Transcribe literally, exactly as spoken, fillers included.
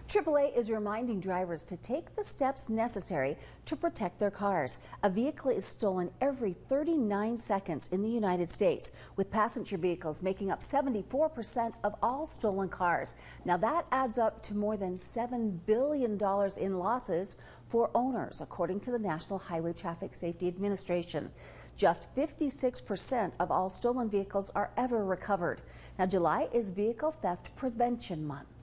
triple A is reminding drivers to take the steps necessary to protect their cars. A vehicle is stolen every thirty-nine seconds in the United States, with passenger vehicles making up seventy-four percent of all stolen cars. Now that adds up to more than seven billion dollars in losses for owners, according to the National Highway Traffic Safety Administration. Just fifty-six percent of all stolen vehicles are ever recovered. Now, July is Vehicle Theft Prevention Month.